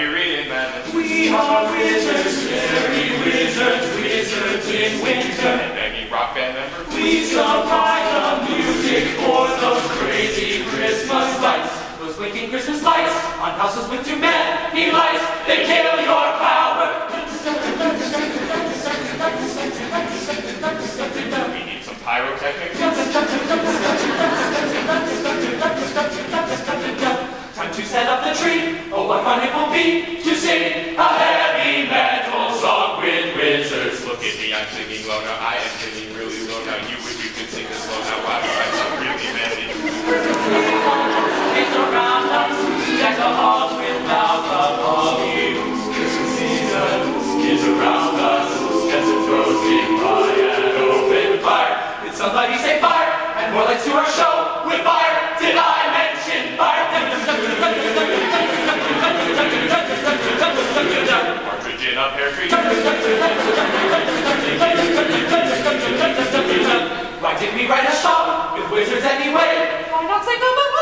reading madness. We are wizards, scary wizards, wizards in winter. And begging rock band members. We supply the music for those crazy Christmas lights. Those blinking Christmas lights on houses with too many lights. They kill your power. We need some pyrotechnics. Time to set up the tree. Oh, what fun it will be to sing a heavy metal song with wizards. Look at me, I'm singing low now. I am singing really low now. You wish you could sing this low now. Wow, I'm so really manly. It's around us, deck the halls with boughs of holly. Christmas season is around us, as it roasting by an open fire. Did somebody say fire? And more like to our show with fire. Did I mention fire? Partridge in a pear tree. Why didn't we write a song with wizards anyway? Why not say go